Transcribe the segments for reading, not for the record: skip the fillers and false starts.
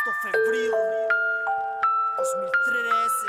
Agosto, febril 2013.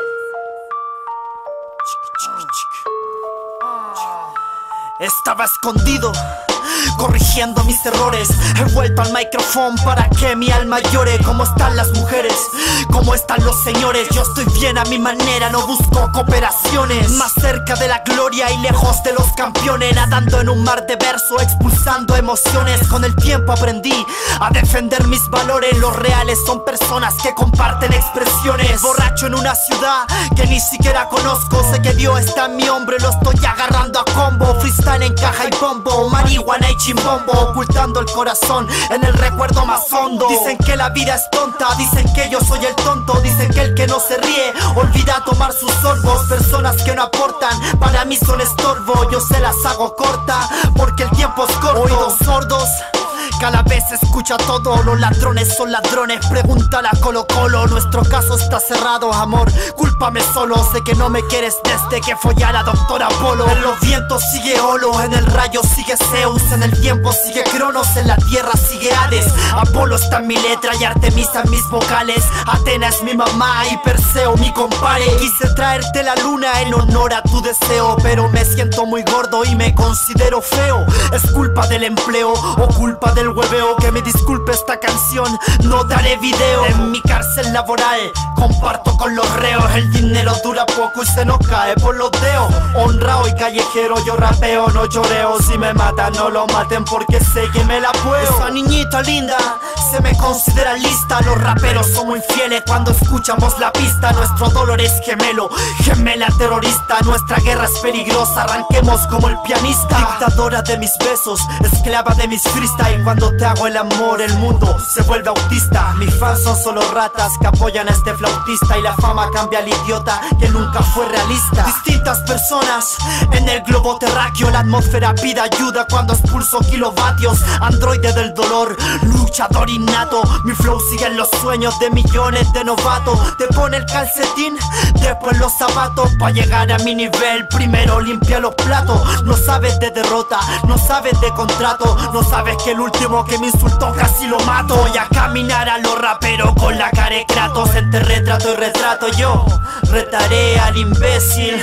Estaba escondido, corrigiendo mis errores. He vuelto al micrófono para que mi alma llore. ¿Cómo están las mujeres? ¿Cómo están los señores? Yo estoy bien a mi manera, no busco cooperaciones. Más cerca de la gloria y lejos de los campeones, nadando en un mar de verso, expulsando emociones. Con el tiempo aprendí a defender mis valores. Los reales son personas que comparten expresiones. Borracho en una ciudad que ni siquiera conozco. Sé que Dios está en mi hombro y lo estoy agarrando a combo. Freestyle en caja y bombo, marihuana y chimbombo, ocultando el corazón en el recuerdo más hondo. Dicen que la vida es tonta, dicen que yo soy el tonto. Dicen que el que no se ríe olvida tomar sus sorbos. Personas que no aportan, para mí son estorbo. Yo se las hago corta, porque el tiempo es corto. Oídos sordos, cada vez se escucha todo. Los ladrones son ladrones, pregúntale a Colo Colo. Nuestro caso está cerrado, amor, cúlpame solo. Sé que no me quieres desde que follé a la doctora Polo. En los vientos sigue Olo, en el rayo sigue Zeus, en el tiempo sigue Cronos, en la tierra sigue Hades. Apolo está en mi letra y Artemisa en mis vocales. Atena es mi mamá y Perseo mi compadre. Quise traerte la luna en honor a tu deseo, pero me siento muy gordo y me considero feo. Es culpa del empleo o culpa del hueveo. Que me disculpe esta canción, no daré video. En mi cárcel laboral comparto con los reos. El dinero dura poco y se nos cae por los dedos. Honrado y callejero, yo rapeo, no lloreo. Si me matan no lo maten porque sé que me la puedo. Esa niñita linda se me considera lista. Los raperos somos infieles cuando escuchamos la pista. Nuestro dolor es gemelo, gemela terrorista. Nuestra guerra es peligrosa, arranquemos como el pianista. Dictadora de mis besos, esclava de mis freestyle. Cuando te hago el amor el mundo se vuelve autista. Mis fans son solo ratas que apoyan a este flautista. Y la fama cambia al idiota que nunca fue realista. Distintas personas en el globo terráqueo. La atmósfera pide ayuda cuando expulso kilovatios. Androide del dolor, luchador innato. Mi flow sigue en los sueños de millones de novatos. Te pone el calcetín, después los zapatos. Pa' llegar a mi nivel primero limpia los platos. No sabes de derrota, no sabes de contrato. No sabes que el último que me insultó casi lo mato. Voy a caminar a los raperos con la cara de Kratos. Entre retrato y retrato yo retaré al imbécil.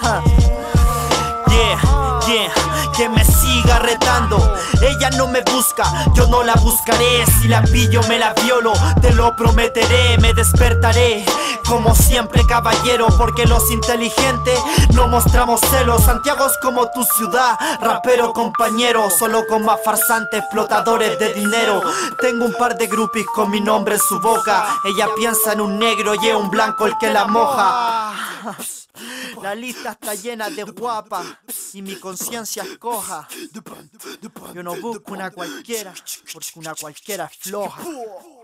Que me siga retando. Ella no me busca, yo no la buscaré. Si la pillo me la violo, te lo prometeré. Me despertaré como siempre caballero, porque los inteligentes no mostramos celos. Santiago es como tu ciudad, rapero compañero, solo con más farsantes, explotadores de dinero. Tengo un par de groupies con mi nombre en su boca. Ella piensa en un negro y es un blanco el que la moja. La lista está llena de guapas y mi conciencia es coja. Yo no busco una cualquiera, porque una cualquiera es floja.